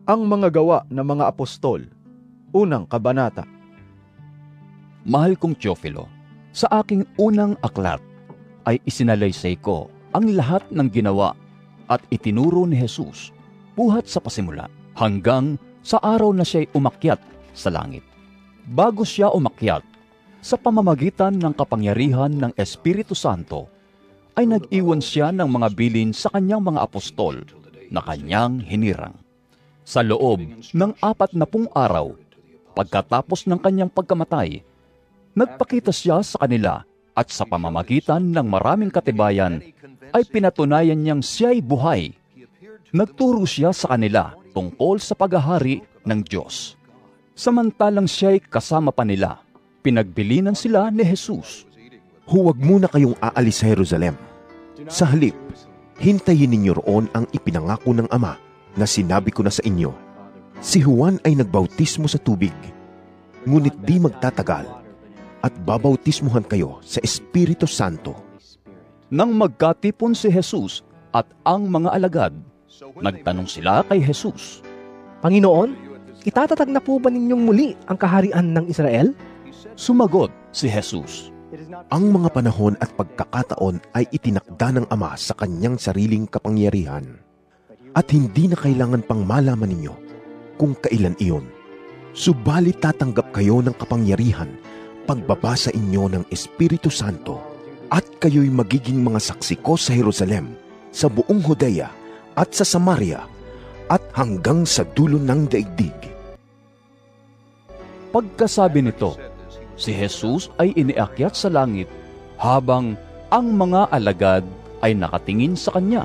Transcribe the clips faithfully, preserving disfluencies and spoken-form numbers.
Ang mga gawa ng mga apostol, unang kabanata. Mahal kong Teofilo, sa aking unang aklat ay isinalaysay ko ang lahat ng ginawa at itinuro ni Jesus buhat sa pasimula hanggang sa araw na siya'y umakyat sa langit. Bago siya umakyat, sa pamamagitan ng kapangyarihan ng Espiritu Santo, ay nag-iwan siya ng mga bilin sa kanyang mga apostol na kanyang hinirang. Sa loob ng apat na pung araw, pagkatapos ng kanyang pagkamatay, nagpakita siya sa kanila at sa pamamagitan ng maraming katibayan ay pinatunayan niyang siya'y buhay. Nagturo siya sa kanila tungkol sa paghahari ng Diyos. Samantalang siya'y kasama pa nila, pinagbilinan sila ni Jesus. Huwag muna kayong aalis sa Jerusalem. Sa halip, hintayin ninyo roon ang ipinangako ng Ama na sinabi ko na sa inyo. Si Juan ay nagbautismo sa tubig, ngunit di magtatagal at babautismuhan kayo sa Espiritu Santo. Nang magkatipon si Jesus at ang mga alagad, nagtanong sila kay Jesus, Panginoon, itatatag na po ba ninyong muli ang kaharian ng Israel? Sumagot si Jesus, Ang mga panahon at pagkakataon ay itinakda ng Ama sa kanyang sariling kapangyarihan. At hindi na kailangan pang malaman ninyo kung kailan iyon. Subalit tatanggap kayo ng kapangyarihan pagbaba sa inyo ng Espiritu Santo, at kayo'y magiging mga saksi ko sa Jerusalem, sa buong Judea at sa Samaria, at hanggang sa dulo ng daigdig. Pagkasabi nito, si Jesus ay iniakyat sa langit habang ang mga alagad ay nakatingin sa kanya.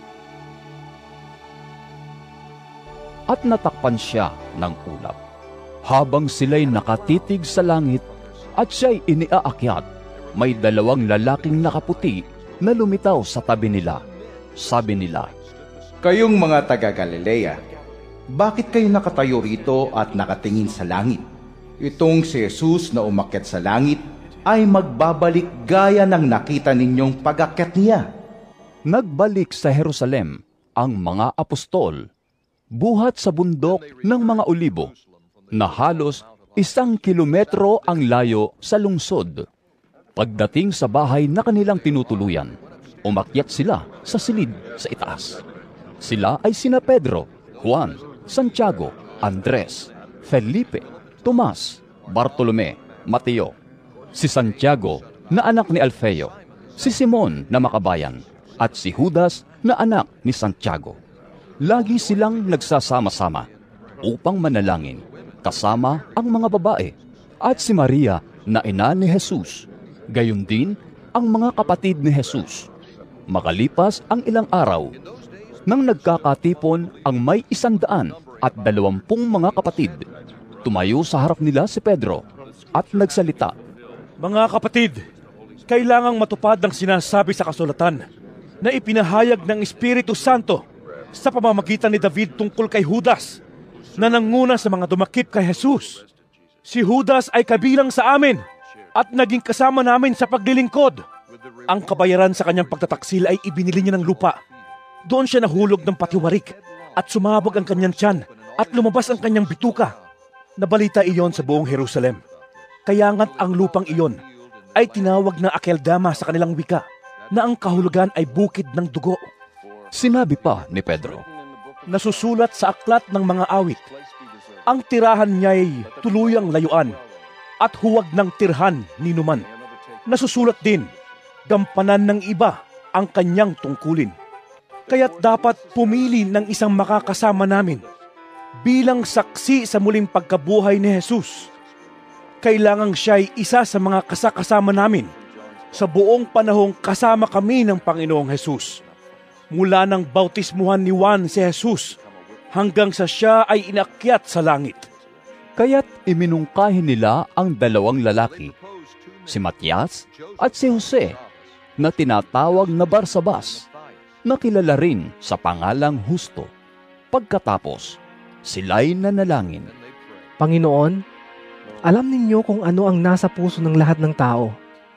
At natakpan siya ng ulap. Habang sila'y nakatitig sa langit at siya'y iniaakyat, may dalawang lalaking nakaputi na lumitaw sa tabi nila. Sabi nila, Kayong mga taga-Galilea, bakit kayo nakatayo rito at nakatingin sa langit? Itong si Jesus na umakyat sa langit ay magbabalik gaya ng nakita ninyong pag-akyat niya. Nagbalik sa Jerusalem ang mga apostol, buhat sa bundok ng mga olibo, na halos isang kilometro ang layo sa lungsod. Pagdating sa bahay na kanilang tinutuluyan, umakyat sila sa silid sa itaas. Sila ay sina Pedro, Juan, Santiago, Andres, Felipe, Tomas, Bartolome, Mateo, si Santiago na anak ni Alfeo, si Simon na makabayan, at si Judas na anak ni Santiago. Lagi silang nagsasama-sama upang manalangin kasama ang mga babae at si Maria na ina ni Jesus, gayon din ang mga kapatid ni Jesus. Makalipas ang ilang araw, nang nagkakatipon ang may isandaan at dalawampung mga kapatid, tumayo sa harap nila si Pedro at nagsalita, Mga kapatid, kailangang matupad ang sinasabi sa kasulatan na ipinahayag ng Espiritu Santo sa pamamagitan ni David tungkol kay Judas na nanguna sa mga dumakip kay Jesus. Si Judas ay kabilang sa amin at naging kasama namin sa paglilingkod. Ang kabayaran sa kanyang pagtataksil ay ibinili niya ng lupa. Doon siya nahulog ng patiwarik at sumabog ang kanyang tiyan at lumabas ang kanyang bituka. Nabalita iyon sa buong Jerusalem. Kaya nga't ang lupang iyon ay tinawag na Akeldama sa kanilang wika, na ang kahulugan ay bukid ng dugo. Sinabi pa ni Pedro, Nasusulat sa aklat ng mga awit, ang tirahan niya'y tuluyang layuan at huwag ng tirhan ni numan. Nasusulat din, gampanan ng iba ang kanyang tungkulin. Kaya't dapat pumili ng isang makakasama namin bilang saksi sa muling pagkabuhay ni Jesus. Kailangang siya'y isa sa mga kasakasama namin sa buong panahong kasama kami ng Panginoong Jesus. Mula nang bautismuhan ni Juan si Jesus hanggang sa siya ay inakyat sa langit. Kaya't iminungkahi nila ang dalawang lalaki, si Matias at si Jose, na tinatawag na Barsabas, na kilala rin sa pangalang Husto. Pagkatapos, sila'y nanalangin. Panginoon, alam ninyo kung ano ang nasa puso ng lahat ng tao.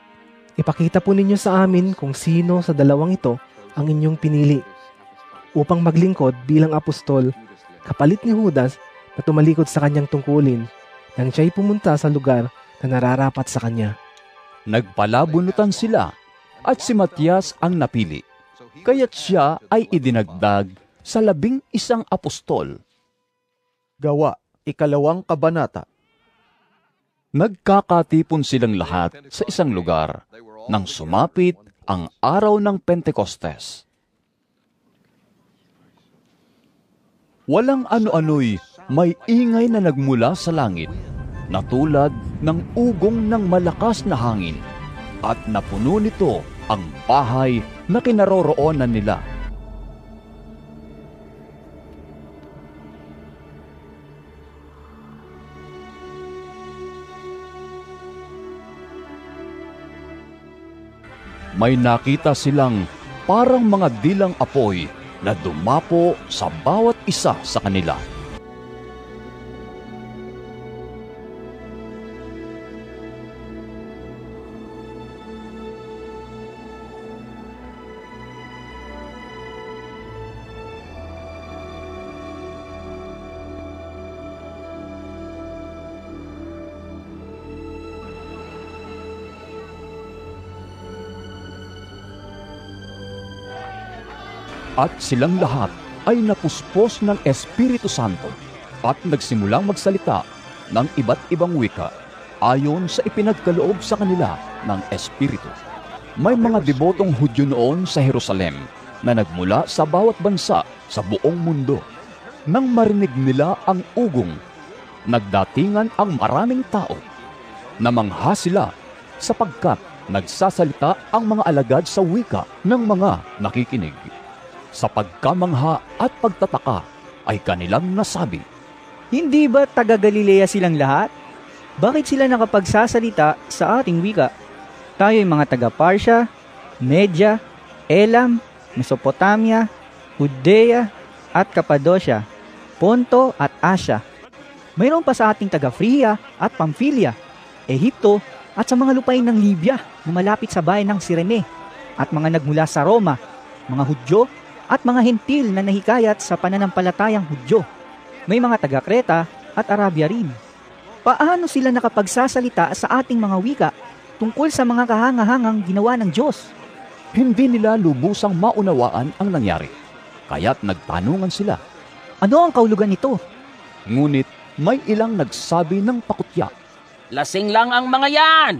Ipakita po ninyo sa amin kung sino sa dalawang ito ang inyong pinili upang maglingkod bilang apostol kapalit ni Judas na tumalikod sa kanyang tungkulin nang siya'y pumunta sa lugar na nararapat sa kanya. Nagpalabunutan sila at si Matias ang napili, kaya't siya ay idinagdag sa labing isang apostol. Gawa, ikalawang kabanata. Nagkakatipon silang lahat sa isang lugar nang sumapit ang araw ng Pentecostes. Walang ano-ano'y may ingay na nagmula sa langit, na tulad ng ugong ng malakas na hangin, at napuno nito ang bahay na kinaroroonan nila. May nakita silang parang mga dilang apoy na dumapo sa bawat isa sa kanila. At silang lahat ay napuspos ng Espiritu Santo at nagsimulang magsalita ng iba't ibang wika ayon sa ipinagkaloob sa kanila ng Espiritu. May mga debotong Hudyo noon sa Jerusalem na nagmula sa bawat bansa sa buong mundo. Nang marinig nila ang ugong, nagdatingan ang maraming tao. Namangha sila sapagkat nagsasalita ang mga alagad sa wika ng mga nakikinig. Sa pagkamangha at pagtataka ay kanilang nasabi, "Hindi ba taga-Galilea silang lahat? Bakit sila nakapagsasalita sa ating wika? Tayo'y mga taga-Parsya, Media, Elam, Mesopotamia, Judea at Cappadocia, Ponto at Asia. Mayroon pa sa ating taga-Phrygia at Pamphylia, Ehipto at sa mga lupain ng Libya na malapit sa bayan ng Cirene, at mga nagmula sa Roma, mga Hudyo at mga Hentil na nahikayat sa pananampalatayang Hudyo. May mga taga-Kreta at Arabia rin. Paano sila nakapagsasalita sa ating mga wika tungkol sa mga kahangahangang ginawa ng Diyos?" Hindi nila lubusang maunawaan ang nangyari, kaya't nagtanungan sila. "Ano ang kahulugan nito?" Ngunit may ilang nagsabi ng pakutya, "Lasing lang ang mga yan!"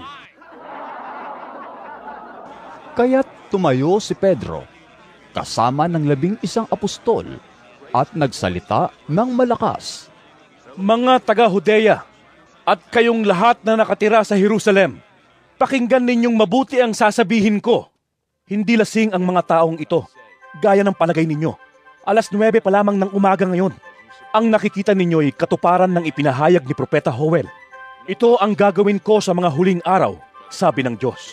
Kaya't tumayo si Pedro, kasama ng labing isang apostol, at nagsalita ng malakas. Mga taga-Judea at kayong lahat na nakatira sa Jerusalem, pakinggan ninyong mabuti ang sasabihin ko. Hindi lasing ang mga taong ito, gaya ng palagay ninyo. Alas nuwebe pa lamang ng umaga ngayon. Ang nakikita ninyo'y katuparan ng ipinahayag ni Propeta Joel. Ito ang gagawin ko sa mga huling araw, sabi ng Diyos.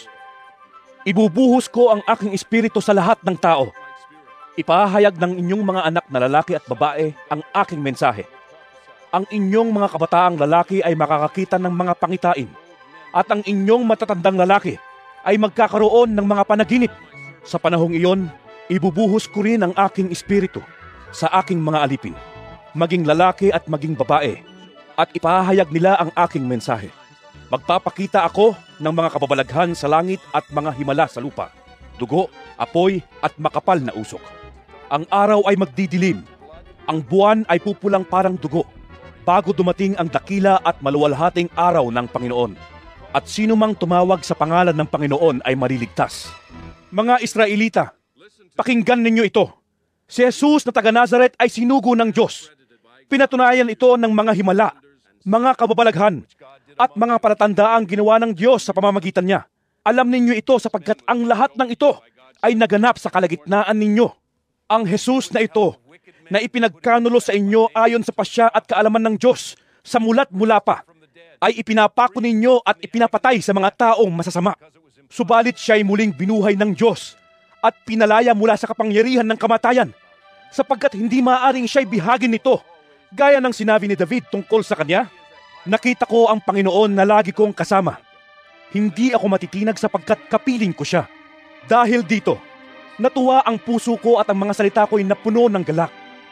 Ibubuhos ko ang aking espiritu sa lahat ng tao. Ipahayag ng inyong mga anak na lalaki at babae ang aking mensahe. Ang inyong mga kabataang lalaki ay makakakita ng mga pangitain, at ang inyong matatandang lalaki ay magkakaroon ng mga panaginip. Sa panahong iyon, ibubuhos ko rin ang aking espiritu sa aking mga alipin, maging lalaki at maging babae, at ipahayag nila ang aking mensahe. Magpapakita ako ng mga kababalaghan sa langit at mga himala sa lupa, dugo, apoy at makapal na usok. Ang araw ay magdidilim, ang buwan ay pupulang parang dugo, bago dumating ang dakila at maluwalhating araw ng Panginoon. At sino mang tumawag sa pangalan ng Panginoon ay maliligtas. Mga Israelita, pakinggan ninyo ito. Si Jesus na taga Nazaret ay sinugo ng Diyos. Pinatunayan ito ng mga himala, mga kababalaghan, at mga palatandaang ginawa ng Diyos sa pamamagitan niya. Alam ninyo ito sapagkat ang lahat ng ito ay naganap sa kalagitnaan ninyo. Ang Jesus na ito, na ipinagkanulo sa inyo ayon sa pasya at kaalaman ng Diyos sa mulat mula pa, ay ipinapako ninyo at ipinapatay sa mga taong masasama. Subalit siya'y muling binuhay ng Diyos at pinalaya mula sa kapangyarihan ng kamatayan, sapagkat hindi maaaring siya'y bihagin nito, gaya ng sinabi ni David tungkol sa kanya. Nakita ko ang Panginoon na lagi kong kasama. Hindi ako matitinag sapagkat kapiling ko siya. Dahil dito, natuwa ang puso ko at ang mga salita ko'y napuno ng galak.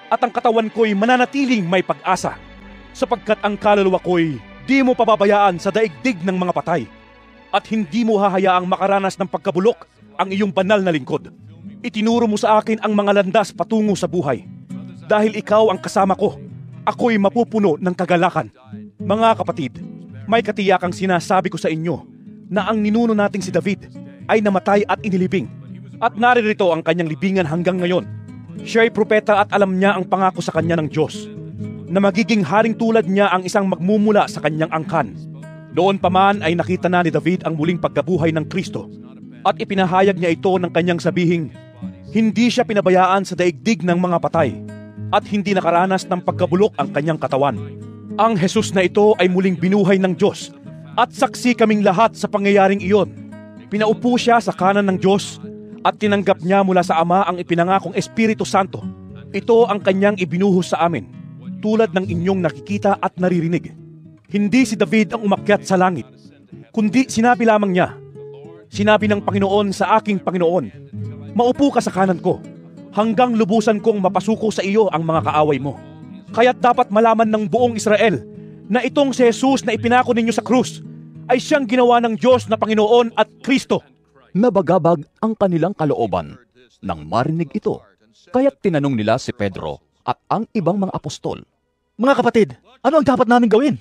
at ang katawan ko'y mananatiling may pag-asa, sapagkat ang kaluluwa ko'y di mo pababayaan sa daigdig ng mga patay, at hindi mo hahayaang makaranas ng pagkabulok ang iyong banal na lingkod. Itinuro mo sa akin ang mga landas patungo sa buhay. Dahil ikaw ang kasama ko, ako'y mapupuno ng kagalakan. Mga kapatid, may katiyakang sinasabi ko sa inyo na ang ninuno nating si David ay namatay at inilibing, at naririto ang kanyang libingan hanggang ngayon. Siya'y propeta at alam niya ang pangako sa kanya ng Diyos, na magiging haring tulad niya ang isang magmumula sa kanyang angkan. Doon pa man ay nakita na ni David ang muling pagkabuhay ng Kristo, at ipinahayag niya ito ng kanyang sabihing, hindi siya pinabayaan sa daigdig ng mga patay, at hindi nakaranas ng pagkabulok ang kanyang katawan. Ang Jesus na ito ay muling binuhay ng Diyos, at saksi kaming lahat sa pangyayaring iyon. Pinaupo siya sa kanan ng Diyos, at tinanggap niya mula sa Ama ang ipinangakong Espiritu Santo. Ito ang kanyang ibinuhos sa amin, tulad ng inyong nakikita at naririnig. Hindi si David ang umakyat sa langit, kundi sinabi lamang niya, sinabi ng Panginoon sa aking Panginoon, maupo ka sa kanan ko, hanggang lubusan kong mapasuko sa iyo ang mga kaaway mo. Kaya't dapat malaman ng buong Israel na itong si Jesus na ipinako ninyo sa krus ay siyang ginawa ng Diyos na Panginoon at Kristo. Nabagabag ang kanilang kalooban nang marinig ito. Kaya't tinanong nila si Pedro at ang ibang mga apostol. Mga kapatid, ano ang dapat namin gawin?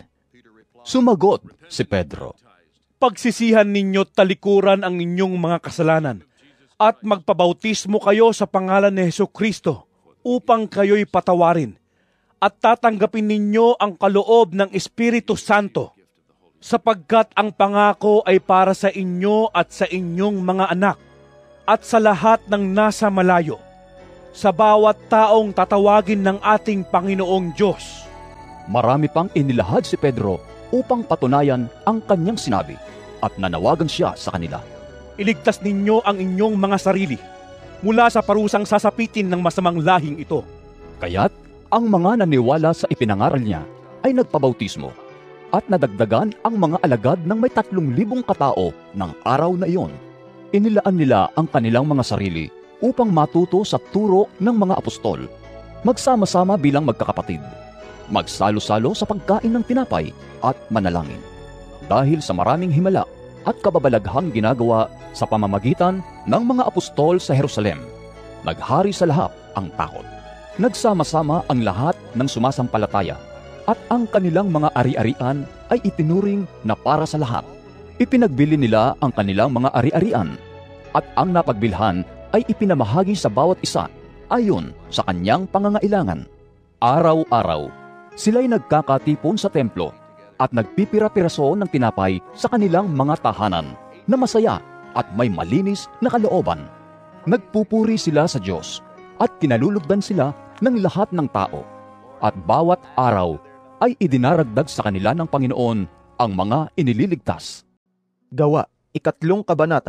Sumagot si Pedro, pagsisihan ninyo talikuran ang inyong mga kasalanan at magpabautismo kayo sa pangalan ni Hesukristo upang kayo'y patawarin, at tatanggapin ninyo ang kaloob ng Espiritu Santo, sapagkat ang pangako ay para sa inyo at sa inyong mga anak at sa lahat ng nasa malayo, sa bawat taong tatawagin ng ating Panginoong Diyos. Marami pang inilahad si Pedro upang patunayan ang kanyang sinabi, at nanawagan siya sa kanila. Iligtas ninyo ang inyong mga sarili mula sa parusang sasapitin ng masamang lahing ito. Kaya't ang mga naniwala sa ipinangaral niya ay nagpabautismo, at nadagdagan ang mga alagad ng may tatlong libong katao ng araw na iyon. Inilaan nila ang kanilang mga sarili upang matuto sa turo ng mga apostol, magsama-sama bilang magkakapatid, magsalo-salo sa pagkain ng tinapay at manalangin. Dahil sa maraming himala at kababalaghang ginagawa sa pamamagitan ng mga apostol sa Jerusalem, naghari sa lahat ang takot. Nagsama-sama ang lahat ng sumasampalataya, at ang kanilang mga ari-arian ay itinuring na para sa lahat. Ipinagbili nila ang kanilang mga ari-arian, at ang napagbilhan ay ipinamahagi sa bawat isa ayon sa kanyang pangangailangan. Araw-araw, sila'y nagkakatipon sa templo at nagpipira-piraso ng tinapay sa kanilang mga tahanan na masaya at may malinis na kalooban. Nagpupuri sila sa Diyos at kinalulugdan sila ng lahat ng tao, at bawat araw ay idinaragdag sa kanila ng Panginoon ang mga inililigtas. Gawa, ikatlong kabanata.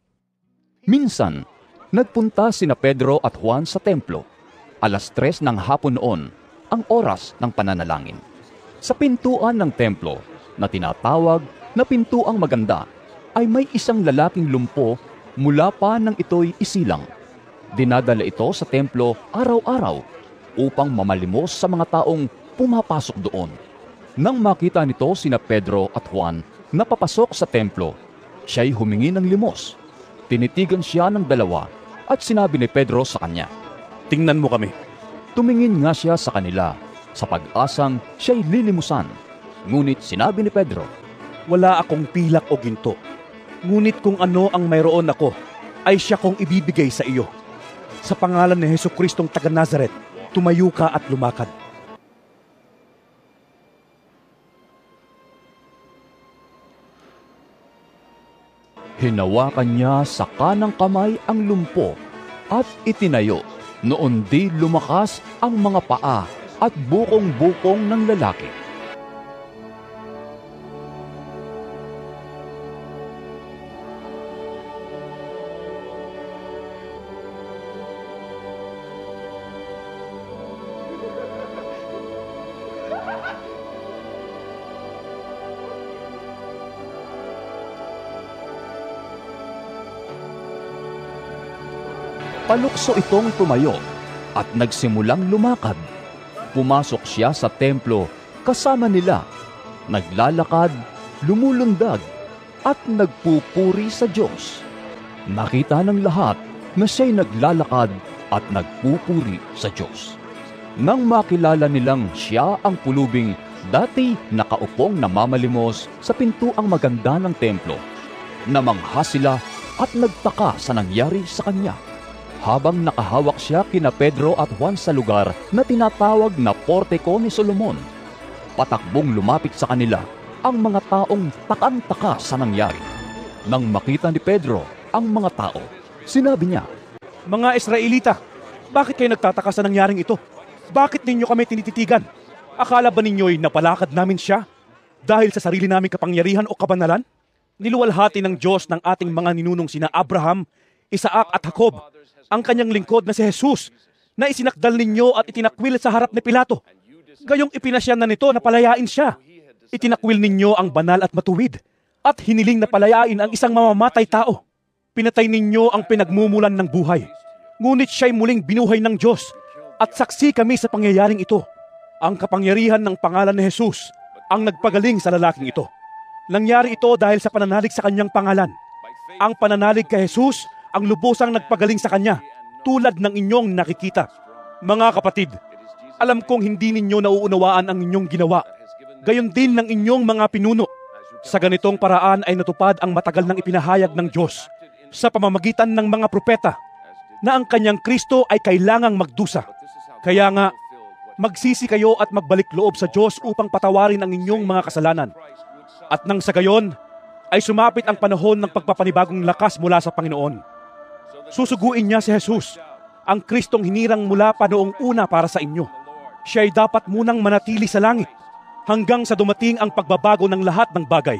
Minsan, nagpunta sina Pedro at Juan sa templo. Alas tres ng hapon noon, ang oras ng pananalangin. Sa pintuan ng templo, na tinatawag na Pintuang Maganda, ay may isang lalaking lumpo mula pa nang ito'y isilang. Dinadala ito sa templo araw-araw upang mamalimos sa mga taong pumapasok doon. Nang makita nito sina Pedro at Juan na papasok sa templo, siya'y humingi ng limos. Tinitigan siya ng dalawa at sinabi ni Pedro sa kanya, tingnan mo kami. Tumingin nga siya sa kanila sa pag-asang siya'y lilimusan. Ngunit sinabi ni Pedro, wala akong pilak o ginto. Ngunit kung ano ang mayroon ako, ay siya kong ibibigay sa iyo. Sa pangalan ni Jesucristong taga Nazaret, tumayo ka at lumakad. Hinawakan niya sa kanang kamay ang lumpo at itinayo. Noon di lumakas ang mga paa at bukong-bukong ng lalaki. Palukso itong tumayo at nagsimulang lumakad. Pumasok siya sa templo kasama nila, naglalakad, lumulundag, at nagpupuri sa Diyos. Nakita ng lahat na siya'y naglalakad at nagpupuri sa Diyos. Nang makilala nilang siya ang pulubing dati nakaupong namamalimos sa pintuang maganda ng templo, namangha sila at nagtaka sa nangyari sa kanya. Habang nakahawak siya kina Pedro at Juan sa lugar na tinatawag na Portiko ni Solomon, patakbong lumapit sa kanila ang mga taong takang-taka sa nangyari. Nang makita ni Pedro ang mga tao, sinabi niya, "Mga Israelita, bakit kayo nagtataka sa nangyaring ito? Bakit ninyo kami tinititigan? Akala ba ninyo'y napalakad namin siya dahil sa sarili naming kapangyarihan o kabanalan? Niluwalhati ng Diyos ng ating mga ninunong sina Abraham, Isaac at Jacob ang kanyang lingkod na si Jesus na isinakdal ninyo at itinakwil sa harap ni Pilato. Gayong ipinasya na nito na palayain siya. Itinakwil ninyo ang banal at matuwid at hiniling na palayain ang isang mamamatay tao. Pinatay ninyo ang pinagmumulan ng buhay. Ngunit siya'y muling binuhay ng Diyos at saksi kami sa pangyayaring ito. Ang kapangyarihan ng pangalan ni Jesus ang nagpagaling sa lalaking ito. Nangyari ito dahil sa pananalig sa kanyang pangalan. Ang pananalig kay Jesus ang lubusang nagpagaling sa kanya, tulad ng inyong nakikita. Mga kapatid, alam kong hindi ninyo nauunawaan ang inyong ginawa. Gayon din ng inyong mga pinuno. Sa ganitong paraan ay natupad ang matagal nang ipinahayag ng Diyos sa pamamagitan ng mga propeta na ang kanyang Kristo ay kailangang magdusa. Kaya nga, magsisi kayo at magbalik loob sa Diyos upang patawarin ang inyong mga kasalanan. At nang sa gayon, ay sumapit ang panahon ng pagpapanibagong lakas mula sa Panginoon. Susuguin niya si Jesus, ang Kristong hinirang mula pa noong una para sa inyo. Siya ay dapat munang manatili sa langit hanggang sa dumating ang pagbabago ng lahat ng bagay,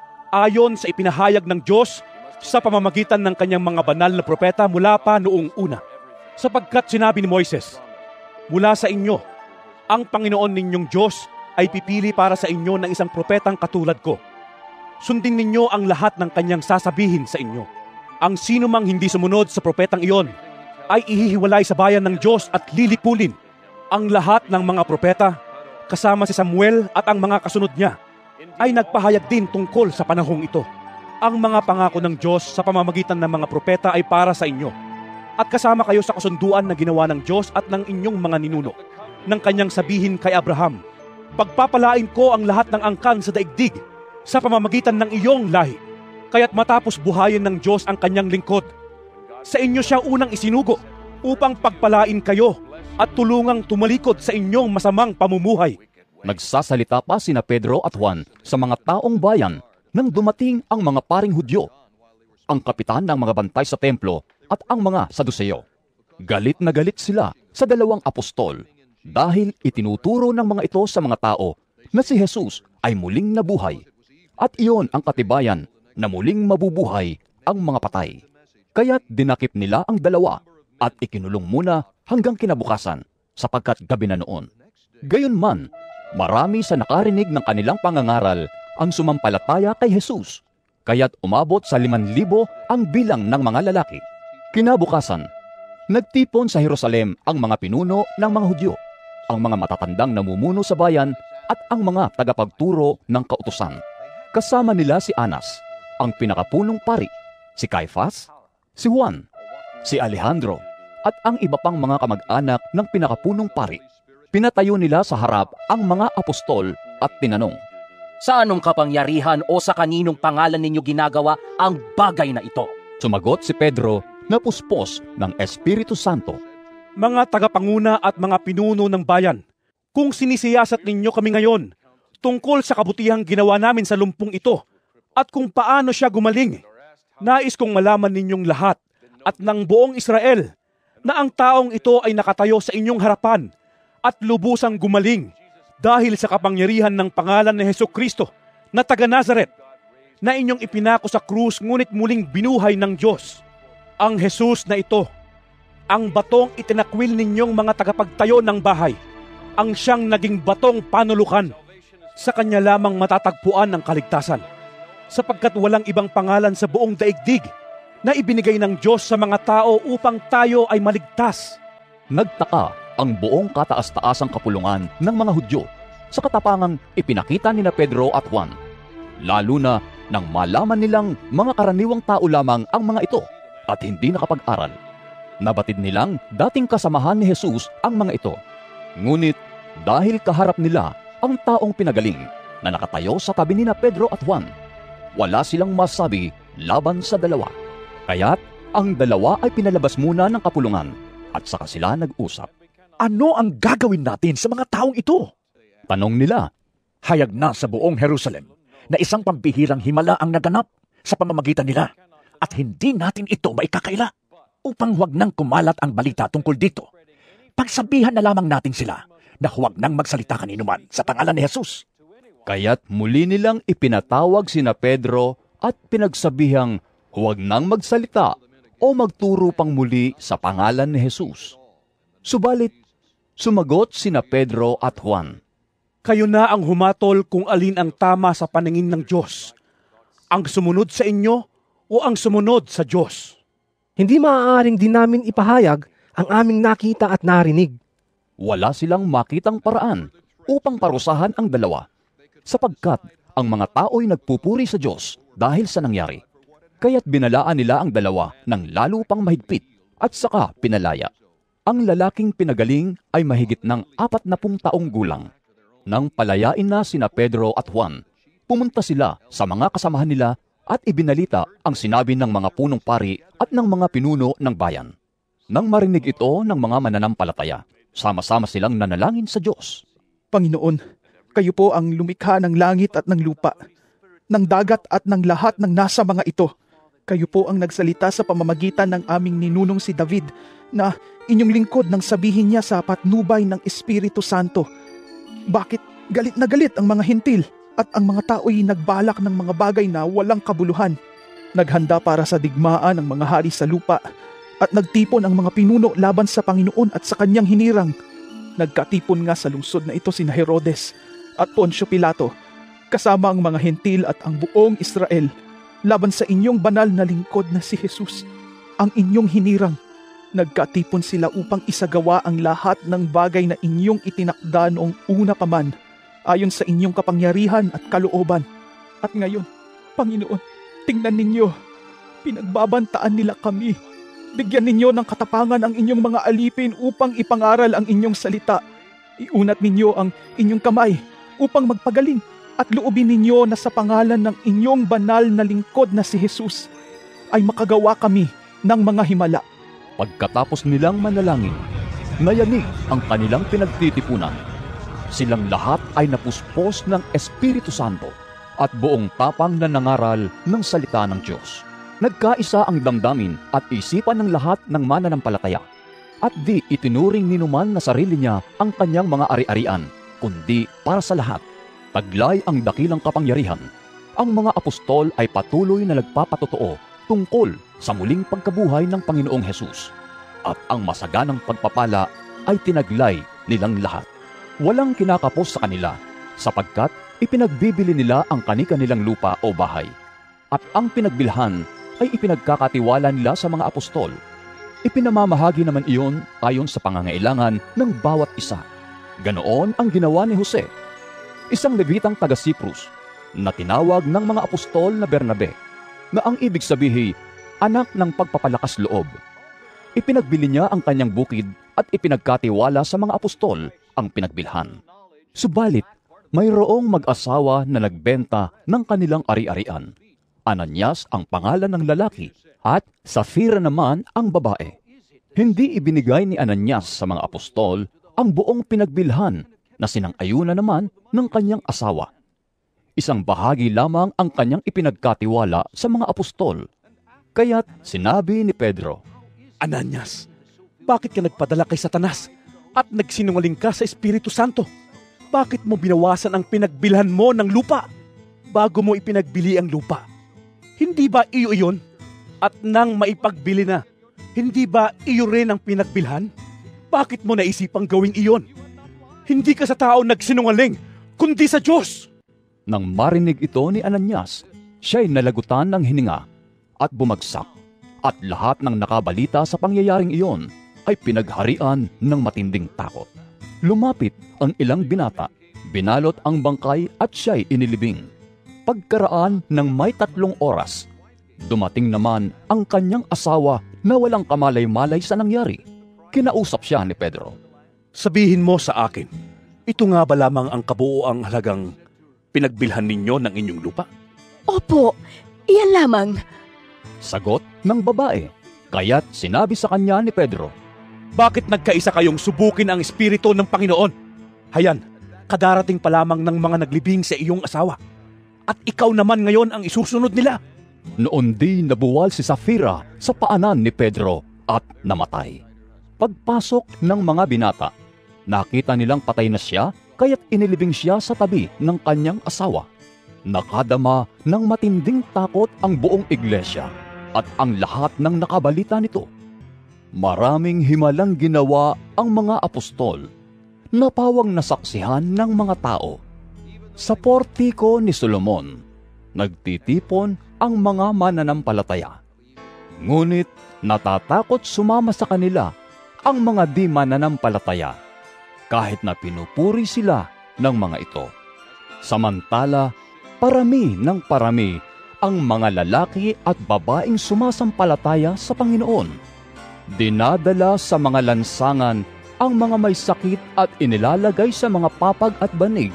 ayon sa ipinahayag ng Diyos sa pamamagitan ng kanyang mga banal na propeta mula pa noong una. Sapagkat sinabi ni Moises, "Mula sa inyo, ang Panginoon ninyong Diyos ay pipili para sa inyo ng isang propetang katulad ko. Sundin ninyo ang lahat ng kanyang sasabihin sa inyo. Ang sino mang hindi sumunod sa propetang iyon ay ihihiwalay sa bayan ng Diyos at lilipulin." Ang lahat ng mga propeta, kasama si Samuel at ang mga kasunod niya, ay nagpahayag din tungkol sa panahong ito. Ang mga pangako ng Diyos sa pamamagitan ng mga propeta ay para sa inyo, at kasama kayo sa kasunduan na ginawa ng Diyos at ng inyong mga ninuno, ng kanyang sabihin kay Abraham, "Pagpapalain ko ang lahat ng angkan sa daigdig sa pamamagitan ng iyong lahi." Kaya't matapos buhayin ng Diyos ang kanyang lingkod, sa inyo siya unang isinugo upang pagpalain kayo at tulungang tumalikod sa inyong masamang pamumuhay. Nagsasalita pa sina Pedro at Juan sa mga taong bayan nang dumating ang mga paring Hudyo, ang kapitan ng mga bantay sa templo at ang mga Saduceo. Galit na galit sila sa dalawang apostol dahil itinuturo ng mga ito sa mga tao na si Jesus ay muling nabuhay, at iyon ang katibayan na muling mabubuhay ang mga patay. Kaya't dinakip nila ang dalawa at ikinulong muna hanggang kinabukasan sapagkat gabi na noon. Gayunman, marami sa nakarinig ng kanilang pangangaral ang sumampalataya kay Jesus, kaya't umabot sa liman libo ang bilang ng mga lalaki. Kinabukasan, nagtipon sa Jerusalem ang mga pinuno ng mga Hudyo, ang mga matatandang namumuno sa bayan at ang mga tagapagturo ng kautusan. Kasama nila si Anas, ang pinakapunong pari, si Caifas, si Juan, si Alejandro, at ang iba pang mga kamag-anak ng pinakapunong pari. Pinatayo nila sa harap ang mga apostol at tinanong, "Sa anong kapangyarihan o sa kaninong pangalan ninyo ginagawa ang bagay na ito?" Sumagot si Pedro na puspos ng Espiritu Santo, "Mga tagapanguna at mga pinuno ng bayan, kung sinisiyasat ninyo kami ngayon tungkol sa kabutihang ginawa namin sa lumpong ito at kung paano siya gumaling, nais kong malaman ninyong lahat at ng buong Israel na ang taong ito ay nakatayo sa inyong harapan at lubusang gumaling dahil sa kapangyarihan ng pangalan ni Jesucristo na taga Nazaret, na inyong ipinako sa krus ngunit muling binuhay ng Diyos. Ang Jesus na ito, ang batong itinakwil ninyong mga tagapagtayo ng bahay, ang siyang naging batong panulukan. Sa kanya lamang matatagpuan ang kaligtasan, sapagkat walang ibang pangalan sa buong daigdig na ibinigay ng Diyos sa mga tao upang tayo ay maligtas." Nagtaka ang buong kataas-taasang kapulungan ng mga Hudyo sa katapangang ipinakita ni na Pedro at Juan, lalo na nang malaman nilang mga karaniwang tao lamang ang mga ito at hindi nakapag-aral. Nabatid nilang dating kasamahan ni Jesus ang mga ito. Ngunit dahil kaharap nila ang taong pinagaling na nakatayo sa tabi ni na Pedro at Juan, wala silang masabi laban sa dalawa. Kaya't ang dalawa ay pinalabas muna ng kapulungan at saka sila nag-usap. Ano ang gagawin natin sa mga taong ito? Tanong nila. Hayag na sa buong Jerusalem na isang pambihirang himala ang naganap sa pamamagitan nila at hindi natin ito maikakaila upang huwag nang kumalat ang balita tungkol dito. Pagsabihan na lamang natin sila na huwag nang magsalita kaninuman sa pangalan ni Jesus. Kaya't muli nilang ipinatawag sina Pedro at pinagsabihang huwag nang magsalita o magturo pang muli sa pangalan ni Jesus. Subalit, sumagot sina Pedro at Juan. Kayo na ang humatol kung alin ang tama sa paningin ng Diyos. Ang sumunod sa inyo o ang sumunod sa Diyos. Hindi maaaring din namin ipahayag ang aming nakita at narinig. Wala silang makitang paraan upang parusahan ang dalawa, sapagkat ang mga tao'y nagpupuri sa Diyos dahil sa nangyari. Kaya't binalaan nila ang dalawa ng lalo pang mahigpit at saka pinalaya. Ang lalaking pinagaling ay mahigit ng apat na pung taong gulang. Nang palayain na sina Pedro at Juan, pumunta sila sa mga kasamahan nila at ibinalita ang sinabi ng mga punong pari at ng mga pinuno ng bayan. Nang marinig ito ng mga mananampalataya, sama-sama silang nanalangin sa Diyos. Panginoon, kayo po ang lumikha ng langit at ng lupa, ng dagat at ng lahat ng nasa mga ito. Kayo po ang nagsalita sa pamamagitan ng aming ninunong si David na inyong lingkod nang sabihin niya sa patnubay ng Espiritu Santo. Bakit galit na galit ang mga hintil at ang mga tao'y nagbalak ng mga bagay na walang kabuluhan? Naghanda para sa digmaan ang mga hari sa lupa at nagtipon ang mga pinuno laban sa Panginoon at sa kanyang hinirang. Nagkatipon nga sa lungsod na ito sina Herodes at Poncio Pilato, kasama ang mga hintil at ang buong Israel, laban sa inyong banal na lingkod na si Jesus, ang inyong hinirang. Nagkatipon sila upang isagawa ang lahat ng bagay na inyong itinakda noong una pa man, ayon sa inyong kapangyarihan at kalooban. At ngayon, Panginoon, tingnan ninyo, pinagbabantaan nila kami. Bigyan ninyo ng katapangan ang inyong mga alipin upang ipangaral ang inyong salita. Iunat ninyo ang inyong kamay upang magpagaling at loobin ninyo na sa pangalan ng inyong banal na lingkod na si Jesus ay makagawa kami ng mga himala. Pagkatapos nilang manalangin, nayanig ang kanilang pinagtitipunan. Silang lahat ay napuspos ng Espiritu Santo at buong tapang na nangaral ng salita ng Diyos. Nagkaisa ang damdamin at isipan ng lahat ng mananampalataya, at di itinuring ninuman na sarili niya ang kanyang mga ari-arian, kundi para sa lahat. Taglay ang dakilang kapangyarihan. Ang mga apostol ay patuloy na nagpapatotoo tungkol sa muling pagkabuhay ng Panginoong Hesus, at ang masaganang pagpapala ay tinaglay nilang lahat. Walang kinakapos sa kanila, sapagkat ipinagbibili nila ang kani-kanilang lupa o bahay, at ang pinagbilhan ay ipinagkakatiwala nila sa mga apostol. Ipinamamahagi naman iyon ayon sa pangangailangan ng bawat isa. Ganoon ang ginawa ni Jose, isang Levitang taga Cyprus, na tinawag ng mga apostol na Bernabe, na ang ibig sabihin, anak ng pagpapalakas loob. Ipinagbili niya ang kanyang bukid at ipinagkatiwala sa mga apostol ang pinagbilhan. Subalit, mayroong mag-asawa na nagbenta ng kanilang ari-arian. Ananias ang pangalan ng lalaki at Safira naman ang babae. Hindi ibinigay ni Ananias sa mga apostol ang buong pinagbilhan na sinang-ayuna naman ng kanyang asawa. Isang bahagi lamang ang kanyang ipinagkatiwala sa mga apostol. Kaya't sinabi ni Pedro, Ananias, bakit ka nagpadala kay Satanas at nagsinungaling ka sa Espiritu Santo? Bakit mo binawasan ang pinagbilhan mo ng lupa bago mo ipinagbili ang lupa? Hindi ba iyo iyon? At nang maipagbili na, hindi ba iyo rin ang pinagbilhan? Bakit mo naisipang gawin iyon? Hindi ka sa tao nagsinungaling, kundi sa Diyos. Nang marinig ito ni Ananias, siya'y nalagutan ng hininga at bumagsak, at lahat ng nakabalita sa pangyayaring iyon ay pinagharian ng matinding takot. Lumapit ang ilang binata, binalot ang bangkay at siya'y inilibing. Pagkaraan ng may tatlong oras, dumating naman ang kanyang asawa na walang kamalay-malay sa nangyari. Kinausap siya ni Pedro. Sabihin mo sa akin, ito nga ba lamang ang kabuoang halagang pinagbilhan ninyo ng inyong lupa? Opo, iyan lamang. Sagot ng babae, kaya't sinabi sa kanya ni Pedro, bakit nagkaisa kayong subukin ang espiritu ng Panginoon? Hayan, kadarating pa lamang ng mga naglibing sa iyong asawa. At ikaw naman ngayon ang isusunod nila. Noon di nabuwal si Safira sa paanan ni Pedro at namatay. Pagpasok ng mga binata, nakita nilang patay na siya, kaya't inilibing siya sa tabi ng kanyang asawa. Nakadama ng matinding takot ang buong iglesia at ang lahat ng nakabalita nito. Maraming himalang ginawa ang mga apostol, napawang nasaksihan ng mga tao. Sa portiko ni Solomon, nagtitipon ang mga mananampalataya. Ngunit natatakot sumama sa kanila ang mga di mananampalataya, kahit na pinupuri sila ng mga ito. Samantala, parami ng parami ang mga lalaki at babaeng sumasampalataya sa Panginoon. Dinadala sa mga lansangan ang mga may sakit at inilalagay sa mga papag at banig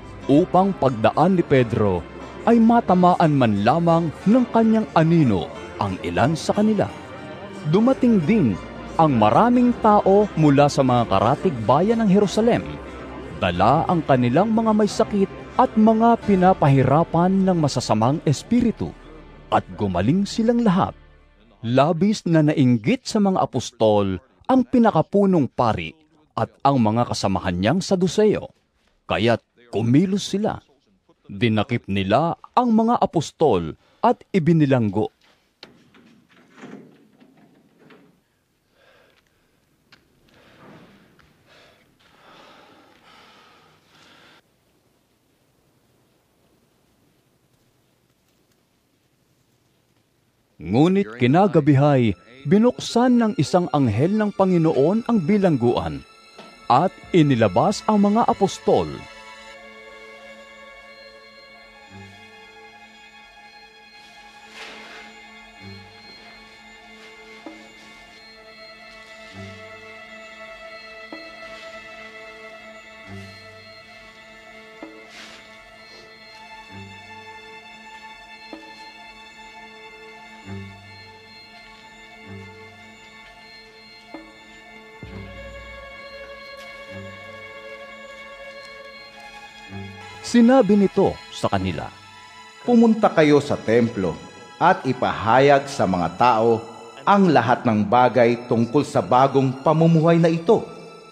upang pagdaan ni Pedro ay matamaan man lamang ng kanyang anino ang ilan sa kanila. Dumating din ang maraming tao mula sa mga karatig bayan ng Jerusalem. Dala ang kanilang mga may sakit at mga pinapahirapan ng masasamang espiritu, at gumaling silang lahat. Labis na nainggit sa mga apostol ang pinakapunong pari at ang mga kasamahan niyang Saduceo, kaya't kumilos sila. Dinakip nila ang mga apostol at ibinilanggo. Ngunit kinagabihay, binuksan ng isang anghel ng Panginoon ang bilangguan at inilabas ang mga apostol. Sinabi nito sa kanila, pumunta kayo sa templo at ipahayag sa mga tao ang lahat ng bagay tungkol sa bagong pamumuhay na ito.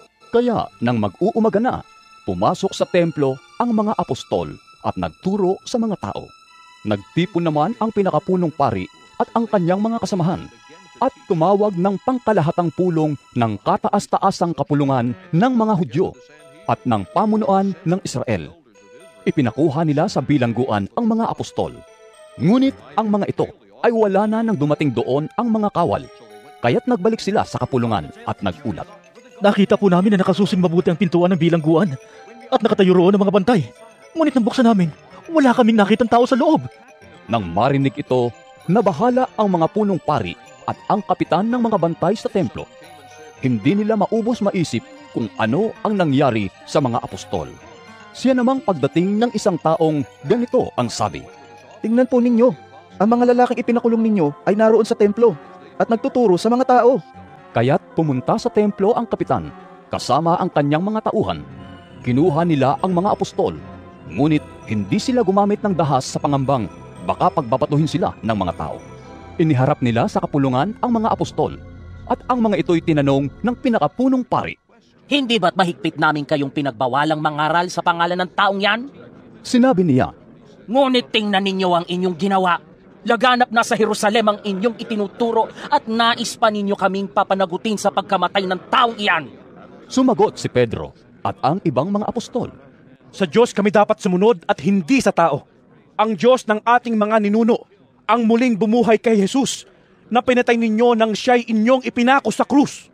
Kaya nang mag-uumaga na, pumasok sa templo ang mga apostol at nagturo sa mga tao. Nagtipon naman ang pinakapunong pari at ang kanyang mga kasamahan at tumawag ng pangkalahatang pulong ng kataas-taasang kapulungan ng mga Hudyo at ng pamunuan ng Israel. Ipinakuha nila sa bilangguan ang mga apostol. Ngunit ang mga ito ay wala na nang dumating doon ang mga kawal. Kaya't nagbalik sila sa kapulungan at nagulat. Nakita po namin na nakasusing mabuti ang pintuan ng bilangguan at nakatayo roon ang mga bantay. Ngunit nang buksan namin, wala kaming nakitang tao sa loob. Nang marinig ito, nabahala ang mga punong pari at ang kapitan ng mga bantay sa templo. Hindi nila maubos maisip kung ano ang nangyari sa mga apostol. Siya namang pagdating ng isang taong ganito ang sabi, tingnan po ninyo, ang mga lalaking ipinakulong ninyo ay naroon sa templo at nagtuturo sa mga tao. Kaya't pumunta sa templo ang kapitan, kasama ang kanyang mga tauhan. Kinuha nila ang mga apostol, ngunit hindi sila gumamit ng dahas sa pangambang, baka pagbabatuhin sila ng mga tao. Iniharap nila sa kapulungan ang mga apostol, at ang mga ito'y tinanong ng pinakapunong pari, hindi ba't mahigpit namin kayong pinagbawalang mangaral sa pangalan ng taong yan? Sinabi niya, ngunit tingnan ninyo ang inyong ginawa. Laganap na sa Jerusalem ang inyong itinuturo at nais pa ninyo kaming papanagutin sa pagkamatay ng taong iyan. Sumagot si Pedro at ang ibang mga apostol, sa Diyos kami dapat sumunod at hindi sa tao. Ang Diyos ng ating mga ninuno, ang muling bumuhay kay Jesus, na pinatay ninyo nang siya'y inyong ipinako sa krus.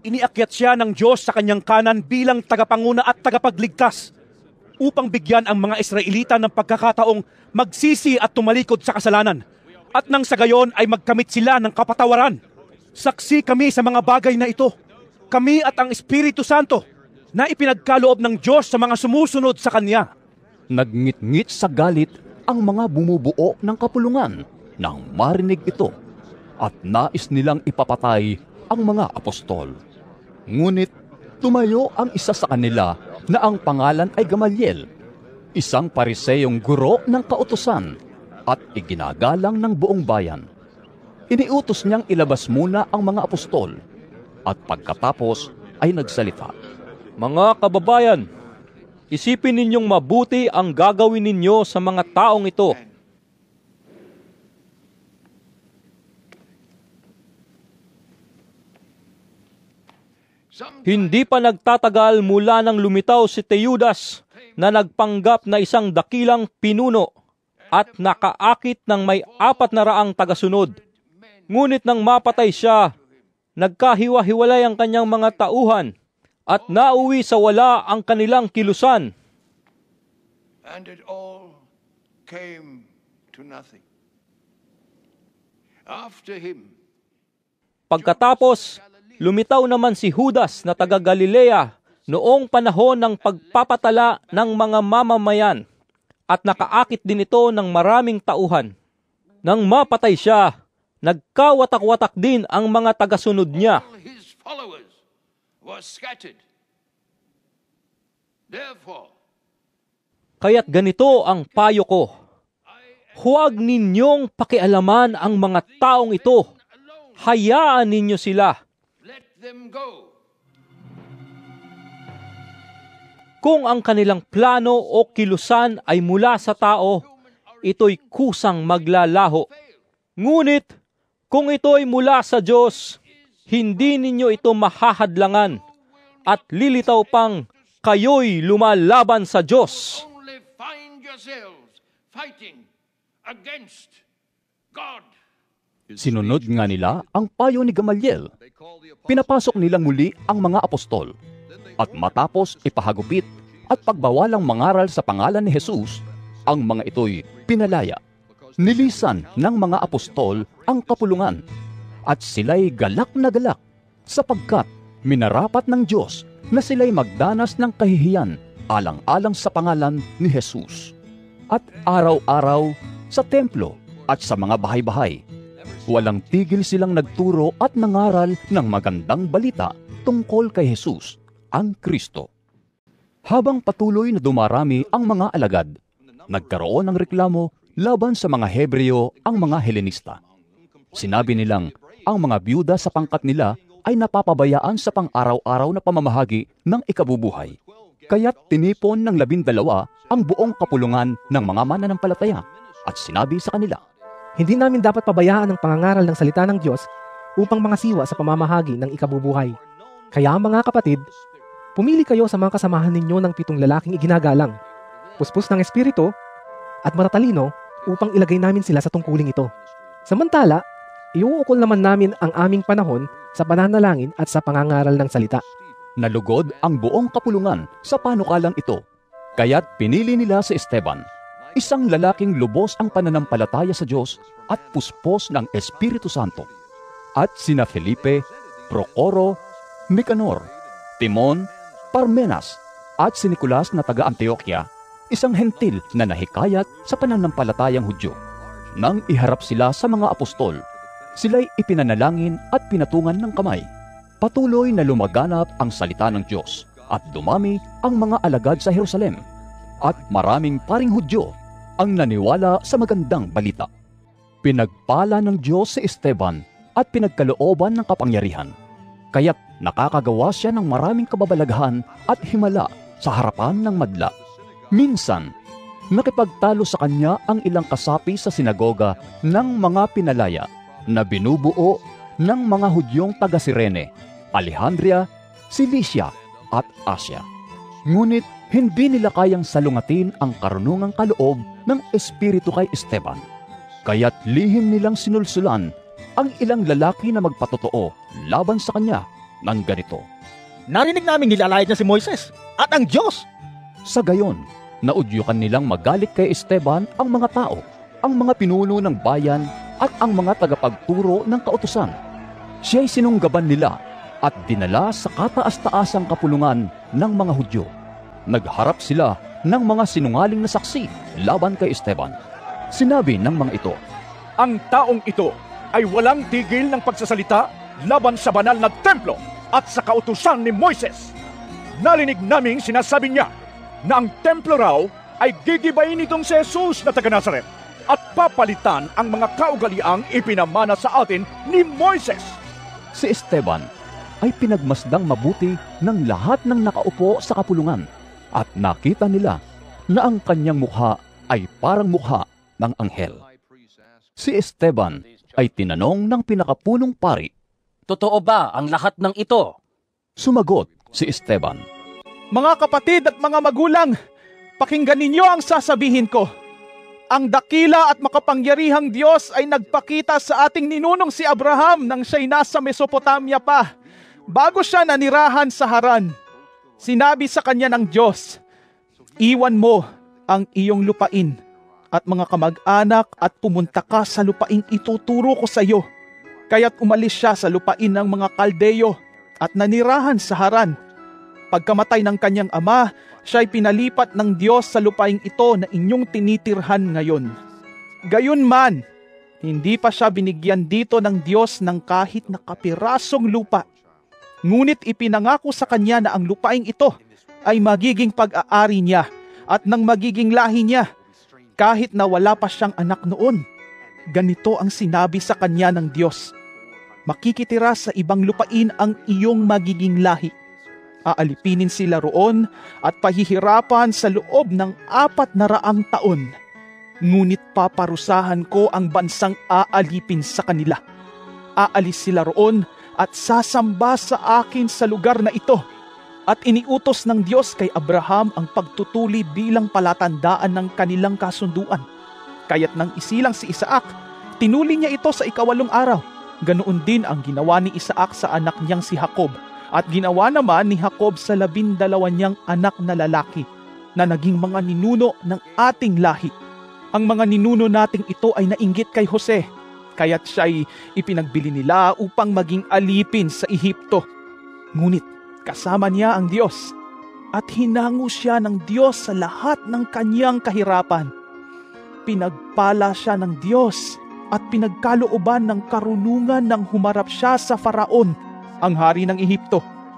iniakyat siya ng Diyos sa kanyang kanan bilang tagapanguna at tagapagligtas upang bigyan ang mga Israelita ng pagkakataong magsisi at tumalikod sa kasalanan, at nang sa gayon ay magkamit sila ng kapatawaran. Saksi kami sa mga bagay na ito, kami at ang Espiritu Santo na ipinagkaloob ng Diyos sa mga sumusunod sa Kanya. Nagngit-ngit sa galit ang mga bumubuo ng kapulungan nang marinig ito, at nais nilang ipapatay ang mga apostol. Ngunit tumayo ang isa sa kanila na ang pangalan ay Gamaliel, isang pariseyong guro ng kautusan at iginagalang ng buong bayan. Iniutos niyang ilabas muna ang mga apostol, at pagkatapos ay nagsalita. Mga kababayan, isipin ninyong mabuti ang gagawin ninyo sa mga taong ito. Hindi pa nagtatagal mula nang lumitaw si Teudas na nagpanggap na isang dakilang pinuno at nakaakit ng may apat na raang tagasunod. Ngunit nang mapatay siya, nagkahiwa-hiwalay ang kanyang mga tauhan at nauwi sa wala ang kanilang kilusan. And it all came to nothing. After him, Pagkatapos, lumitaw naman si Judas na taga Galilea noong panahon ng pagpapatala ng mga mamamayan, at nakaakit din ito ng maraming tauhan. Nang mapatay siya, nagkawatak-watak din ang mga tagasunod niya. all his followers were scattered. Therefore, Kaya't ganito ang payo ko. Huwag ninyong pakialaman ang mga taong ito. Hayaan ninyo sila. let them go. Kung ang kanilang plano o kilusan ay mula sa tao, ito'y kusang maglalaho. Ngunit, kung ito'y mula sa Diyos, hindi ninyo ito mahahadlangan, at lilitaw pang kayo'y lumalaban sa Diyos. Only find yourselves fighting against God. Sinunod nga nila ang payo ni Gamaliel. Pinapasok nilang muli ang mga apostol, at matapos ipahagupit at pagbawalang mangaral sa pangalan ni Jesus, ang mga ito'y pinalaya. Nilisan ng mga apostol ang kapulungan, at sila'y galak na galak sapagkat minarapat ng Diyos na sila'y magdanas ng kahihiyan alang-alang sa pangalan ni Jesus. At araw-araw sa templo at sa mga bahay-bahay, walang tigil silang nagturo at nangaral ng magandang balita tungkol kay Jesus, ang Kristo. Habang patuloy na dumarami ang mga alagad, nagkaroon ng reklamo laban sa mga Hebreo ang mga Helenista. Sinabi nilang ang mga byuda sa pangkat nila ay napapabayaan sa pang-araw-araw na pamamahagi ng ikabubuhay. Kaya't tinipon ng labindalawa ang buong kapulungan ng mga mananampalataya at sinabi sa kanila, Hindi namin dapat pabayaan ang pangangaral ng salita ng Diyos upang mga siwa sa pamamahagi ng ikabubuhay. Kaya mga kapatid, pumili kayo sa mga kasamahan ninyo ng pitong lalaking iginagalang, puspos ng espiritu at matatalino upang ilagay namin sila sa tungkuling ito. Samantala, iuukol naman namin ang aming panahon sa pananalangin at sa pangangaral ng salita. Nalugod ang buong kapulungan sa panukalang ito, kaya't pinili nila si Esteban, isang lalaking lubos ang pananampalataya sa Diyos at puspos ng Espiritu Santo, at sina Felipe, Procoro, Nicanor, Timon, Parmenas, at si Nicolas na taga Antioquia, isang hentil na nahikayat sa pananampalatayang Hudyo. Nang iharap sila sa mga apostol, sila'y ipinanalangin at pinatungan ng kamay. Patuloy na lumaganap ang salita ng Diyos at dumami ang mga alagad sa Jerusalem, at maraming paring Hudyo ang naniwala sa magandang balita. Pinagpala ng Diyos si Esteban at pinagkalooban ng kapangyarihan, kaya't nakakagawa siya ng maraming kababalaghan at himala sa harapan ng madla. Minsan, nakipagtalo sa kanya ang ilang kasapi sa sinagoga ng mga pinalaya na binubuo ng mga Hudyong taga-Sirene, Alejandria, Cilicia at Asia. Ngunit hindi nila kayang salungatin ang karunungang kaloob ng Espiritu kay Esteban. Kaya't lihim nilang sinulsulan ang ilang lalaki na magpatotoo laban sa kanya ng ganito, Narinig naming nilalait niya si Moises at ang Diyos. Sa gayon, naudyukan nilang magalit kay Esteban ang mga tao, ang mga pinuno ng bayan at ang mga tagapagturo ng kautusan. Siya'y sinunggaban nila at dinala sa kataas-taasang kapulungan ng mga Hudyo. Nagharap sila ng mga sinungaling na saksi laban kay Esteban. Sinabi ng mga ito, Ang taong ito ay walang tigil ng pagsasalita laban sa banal na templo at sa kautusan ni Moises. Narinig naming sinasabi niya na ang templo raw ay gigibayin nitong si Jesus na taga Nazaret at papalitan ang mga kaugaliang ipinamana sa atin ni Moises. Si Esteban ay pinagmasdang mabuti ng lahat ng nakaupo sa kapulungan at nakita nila na ang kanyang mukha ay parang mukha ng anghel. Si Esteban ay tinanong ng pinakapunong pari, Totoo ba ang lahat ng ito? Sumagot si Esteban, Mga kapatid at mga magulang, pakinggan ninyo ang sasabihin ko. Ang dakila at makapangyarihang Diyos ay nagpakita sa ating ninunong si Abraham nang siya'y nasa Mesopotamia pa, bago siya nanirahan sa Haran. Sinabi sa kanya ng Diyos, Iwan mo ang iyong lupain at mga kamag-anak at pumunta ka sa lupaing ituturo ko sa iyo. Kaya't umalis siya sa lupain ng mga Kaldeyo at nanirahan sa Haran. Pagkamatay ng kanyang ama, siya'y pinalipat ng Diyos sa lupaing ito na inyong tinitirhan ngayon. Gayunman, hindi pa siya binigyan dito ng Diyos ng kahit na kapirasong lupa. Ngunit ipinangako sa kanya na ang lupaing ito ay magiging pag-aari niya at ng magiging lahi niya, kahit na wala pa siyang anak noon. Ganito ang sinabi sa kanya ng Diyos, Makikitira sa ibang lupain ang iyong magiging lahi. Aalipinin sila roon at pahihirapan sa loob ng apat na raang taon. Ngunit paparusahan ko ang bansang aalipin sa kanila. Aalis sila roon at sasamba sa akin sa lugar na ito. At iniutos ng Diyos kay Abraham ang pagtutuli bilang palatandaan ng kanilang kasunduan. Kaya't nang isilang si Isaac, tinuli niya ito sa ikawalong araw. Ganoon din ang ginawa ni Isaac sa anak niyang si Jacob. At ginawa naman ni Jacob sa labindalawa niyang anak na lalaki na naging mga ninuno ng ating lahi. Ang mga ninuno nating ito ay nainggit kay Jose, kaya't siya'y ipinagbili nila upang maging alipin sa Ehipto. Ngunit kasama niya ang Diyos at hinango siya ng Diyos sa lahat ng kanyang kahirapan. Pinagpala siya ng Diyos at pinagkalooban ng karunungan nang humarap siya sa Faraon, ang hari ng Ehipto.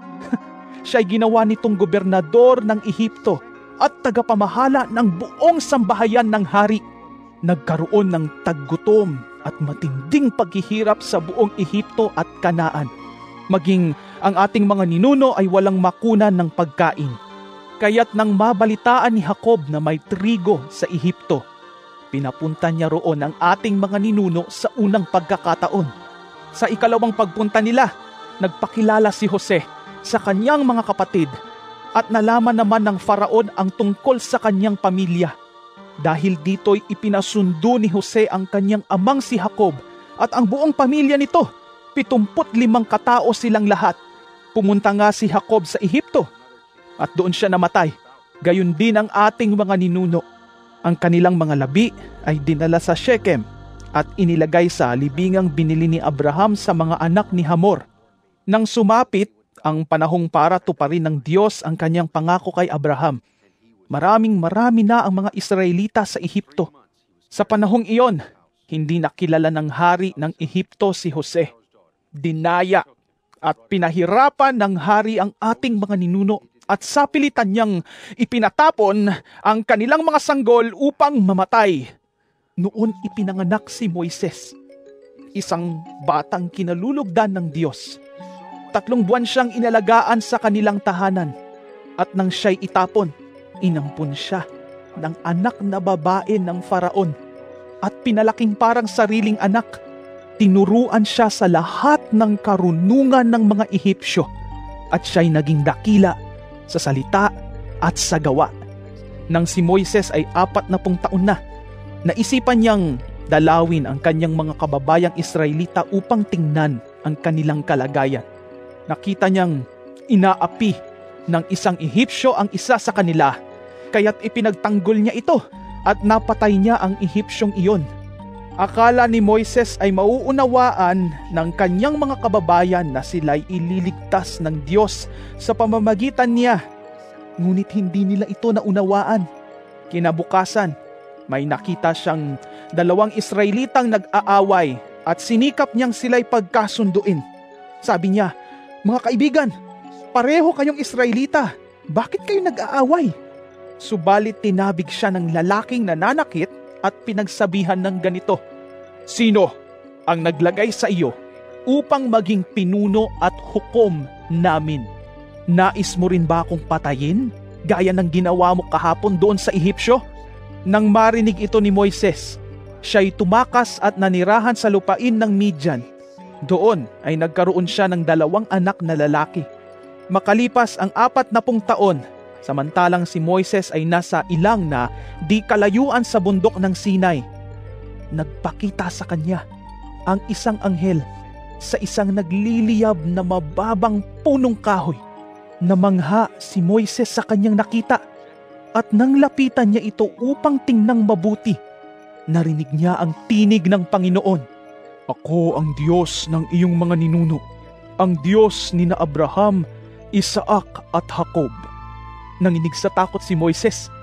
Siya'y ginawa nitong gobernador ng Ehipto at tagapamahala ng buong sambahayan ng hari. Nagkaroon ng taggutom at matinding paghihirap sa buong Ehipto at Kanaan. Maging ang ating mga ninuno ay walang makunan ng pagkain. Kaya't nang mabalitaan ni Jacob na may trigo sa Ehipto, pinapunta niya roon ang ating mga ninuno sa unang pagkakataon. Sa ikalawang pagpunta nila, nagpakilala si Jose sa kanyang mga kapatid at nalaman naman ng Faraon ang tungkol sa kanyang pamilya. Dahil dito'y ipinasundo ni Jose ang kanyang amang si Jacob at ang buong pamilya nito. Pitumput limang katao silang lahat. Pumunta nga si Jacob sa Ehipto at doon siya namatay. Gayon din ang ating mga ninuno. Ang kanilang mga labi ay dinala sa Shechem at inilagay sa libingang binili ni Abraham sa mga anak ni Hamor. Nang sumapit ang panahong para tuparin ng Diyos ang kanyang pangako kay Abraham, maraming marami na ang mga Israelita sa Ehipto. Sa panahong iyon, hindi nakilala ng hari ng Ehipto si Jose. Dinaya at pinahirapan ng hari ang ating mga ninuno at sa pilitan niyang ipinatapon ang kanilang mga sanggol upang mamatay. Noon ipinanganak si Moises, isang batang kinalulugdan ng Diyos. Tatlong buwan siyang inalagaan sa kanilang tahanan at nang siya'y itapon, inampun siya ng anak na babae ng Faraon at pinalaking parang sariling anak. Tinuruan siya sa lahat ng karunungan ng mga Ehipsyo at siya'y naging dakila sa salita at sa gawa. Nang si Moises ay apat na pung taon na, naisipan niyang dalawin ang kanyang mga kababayang Israelita upang tingnan ang kanilang kalagayan. Nakita niyang inaapi ng isang Ehipsyo ang isa sa kanila, kaya't ipinagtanggol niya ito at napatay niya ang Ehipsyong iyon. Akala ni Moises ay mauunawaan ng kanyang mga kababayan na sila'y ililigtas ng Diyos sa pamamagitan niya. Ngunit hindi nila ito naunawaan. Kinabukasan, may nakita siyang dalawang Israelitang nag-aaway at sinikap niyang sila'y pagkasunduin. Sabi niya, "Mga kaibigan, pareho kayong Israelita. Bakit kayo nag-aaway?" Subalit tinabig siya ng lalaking nananakit at pinagsabihan ng ganito, "Sino ang naglagay sa iyo upang maging pinuno at hukom namin? Nais mo rin ba akong patayin gaya ng ginawa mo kahapon doon sa Ehipsyo?" Nang marinig ito ni Moises, siya'y tumakas at nanirahan sa lupain ng Midian. Doon ay nagkaroon siya ng dalawang anak na lalaki. Makalipas ang apat na pung taon, samantalang si Moises ay nasa ilang na di kalayuan sa bundok ng Sinai, nagpakita sa kanya ang isang anghel sa isang nagliliyab na mababang punong kahoy. Namangha si Moises sa kanyang nakita, at nang lapitan niya ito upang tingnang mabuti, narinig niya ang tinig ng Panginoon, "Ako ang Diyos ng iyong mga ninuno, ang Diyos ni na Abraham, Isaac at Jacob." Nanginig sa takot si Moises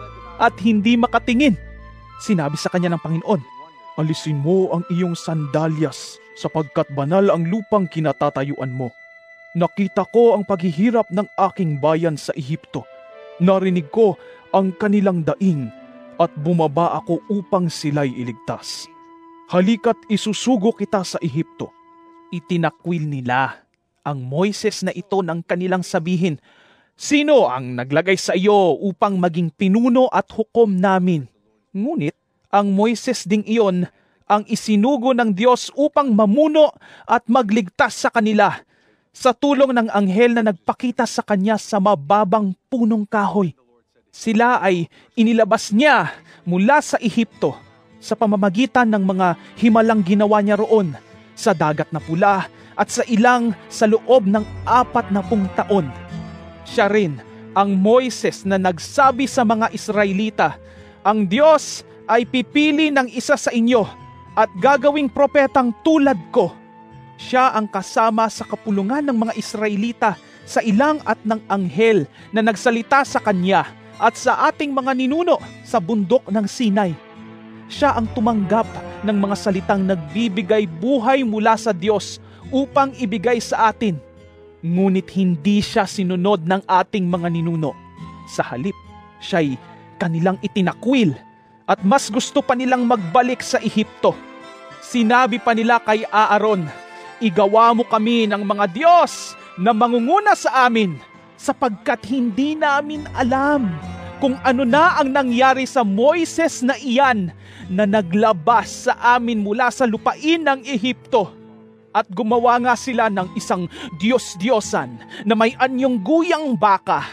at hindi makatingin. Sinabi sa kanya ng Panginoon, "Alisin mo ang iyong sandalyas sapagkat banal ang lupang kinatatayuan mo. Nakita ko ang paghihirap ng aking bayan sa Ehipto. Narinig ko ang kanilang daing at bumaba ako upang sila'y iligtas. Halika't isusugo kita sa Ehipto." Itinakwil nila ang Moises na ito ng kanilang sabihin, "Sino ang naglagay sa iyo upang maging pinuno at hukom namin?" Ngunit ang Moises ding iyon ang isinugo ng Diyos upang mamuno at magligtas sa kanila sa tulong ng anghel na nagpakita sa kanya sa mababang punong kahoy. Sila ay inilabas niya mula sa Ehipto sa pamamagitan ng mga himalang ginawa niya roon sa Dagat na Pula at sa ilang sa loob ng apat na pung taon. Siya rin ang Moises na nagsabi sa mga Israelita, "Ang Diyos ay pipili ng isa sa inyo at gagawing propetang tulad ko." Siya ang kasama sa kapulungan ng mga Israelita sa ilang at ng anghel na nagsalita sa kanya at sa ating mga ninuno sa bundok ng Sinai. Siya ang tumanggap ng mga salitang nagbibigay buhay mula sa Diyos upang ibigay sa atin. Ngunit hindi siya sinunod ng ating mga ninuno. Sa halip, siya'y kanilang itinakwil at mas gusto pa nilang magbalik sa Ehipto. Sinabi pa nila kay Aaron, "Igawa mo kami ng mga Diyos na mangunguna sa amin, sapagkat hindi namin alam kung ano na ang nangyari sa Moises na iyan na naglabas sa amin mula sa lupain ng Ehipto." At gumawa nga sila ng isang Diyos-Diyosan na may anyong guyang baka.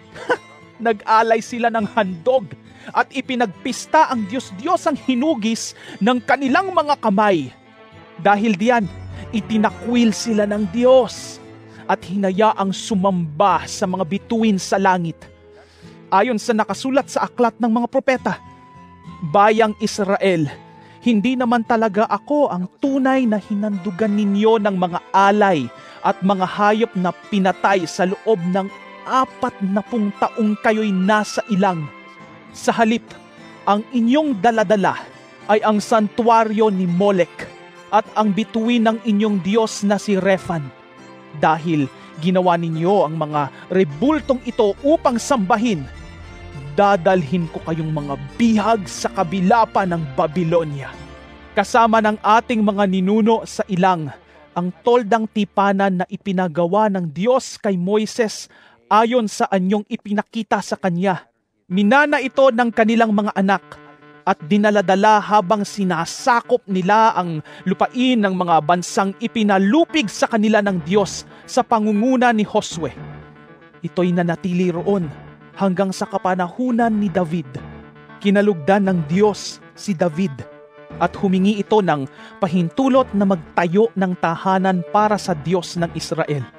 Nag-alay sila ng handog at ipinagpista ang Diyos-Diyosang hinugis ng kanilang mga kamay. Dahil diyan, itinakwil sila ng Diyos at hinayaang sumamba sa mga bituin sa langit. Ayon sa nakasulat sa aklat ng mga propeta, "Bayang Israel, hindi naman talaga ako ang tunay na hinandugan ninyo ng mga alay at mga hayop na pinatay sa loob ng apat na pung taong kayo'y nasa ilang. Sa halip, ang inyong daladala ay ang santuaryo ni Molek at ang bituin ng inyong Diyos na si Rephan. Dahil ginawa ninyo ang mga rebultong ito upang sambahin, dadalhin ko kayong mga bihag sa kabila pa ng Babylonia. Kasama ng ating mga ninuno sa ilang, ang toldang tipanan na ipinagawa ng Diyos kay Moises ayon sa anyong ipinakita sa kanya. Minana ito ng kanilang mga anak at dinaladala habang sinasakop nila ang lupain ng mga bansang ipinalupig sa kanila ng Diyos sa pangunguna ni Josue. Ito'y nanatili roon hanggang sa kapanahunan ni David. Kinalugdan ng Diyos si David at humingi ito ng pahintulot na magtayo ng tahanan para sa Diyos ng Israel.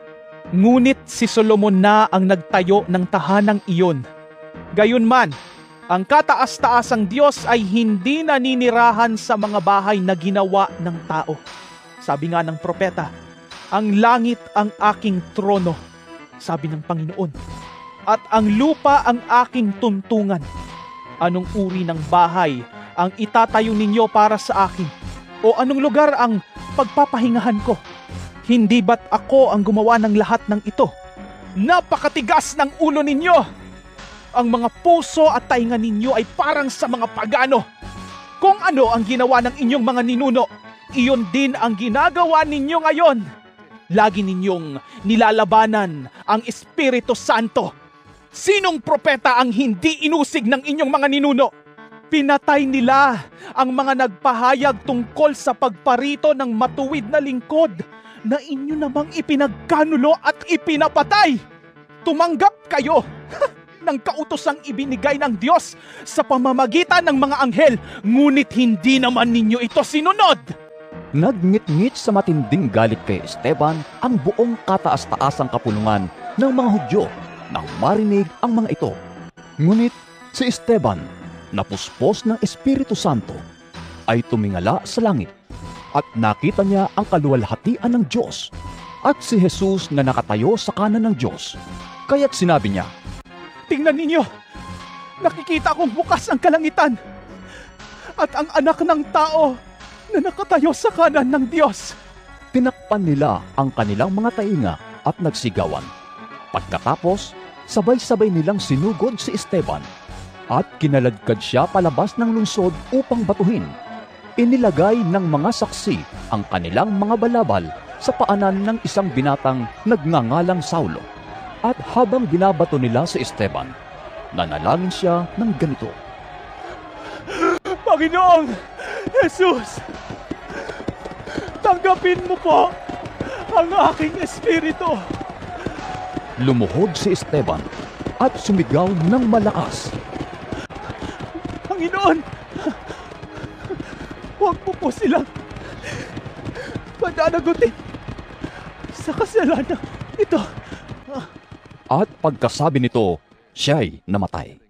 Ngunit si Solomon na ang nagtayo ng tahanang iyon. Gayunman, ang kataas-taasang Diyos ay hindi naninirahan sa mga bahay na ginawa ng tao. Sabi nga ng propeta, ang langit ang aking trono, sabi ng Panginoon, at ang lupa ang aking tuntungan. Anong uri ng bahay ang itatayo ninyo para sa akin? O anong lugar ang pagpapahingahan ko? Hindi ba't ako ang gumawa ng lahat ng ito? Napakatigas ng ulo ninyo! Ang mga puso at tainga ninyo ay parang sa mga pagano. Kung ano ang ginawa ng inyong mga ninuno, iyon din ang ginagawa ninyo ngayon. Lagi ninyong nilalabanan ang Espiritu Santo. Sinong propeta ang hindi inusig ng inyong mga ninuno? Pinatay nila ang mga nagpahayag tungkol sa pagparito ng matuwid na lingkod na inyo namang ipinagkanulo at ipinapatay. Tumanggap kayo ng kautosang ibinigay ng Diyos sa pamamagitan ng mga anghel, ngunit hindi naman ninyo ito sinunod. Nagngit-ngit sa matinding galit kay Esteban ang buong kataas-taasang kapulungan ng mga Hudyo nang marinig ang mga ito. Ngunit si Esteban, napuspos ng Espiritu Santo, ay tumingala sa langit at nakita niya ang kaluwalhatian ng Diyos at si Jesus na nakatayo sa kanan ng Diyos. Kaya't sinabi niya, tingnan ninyo, nakikita kong bukas ang kalangitan at ang anak ng tao na nakatayo sa kanan ng Diyos. Tinakpan nila ang kanilang mga tainga at nagsigawan. Pagkatapos, sabay-sabay nilang sinugod si Esteban at kinaladkad siya palabas ng lungsod upang batuhin. Inilagay ng mga saksi ang kanilang mga balabal sa paanan ng isang binatang nagngangalang Saulo. At habang binabato nila si Esteban, nanalangin siya ng ganito, Panginoong Jesus, tanggapin mo po ang aking espiritu. Lumuhod si Esteban at sumigaw ng malakas, Panginoon, huwag mo po silang pananagutin sa kasalanan ito. At pagkasabi nito, siya'y namatay.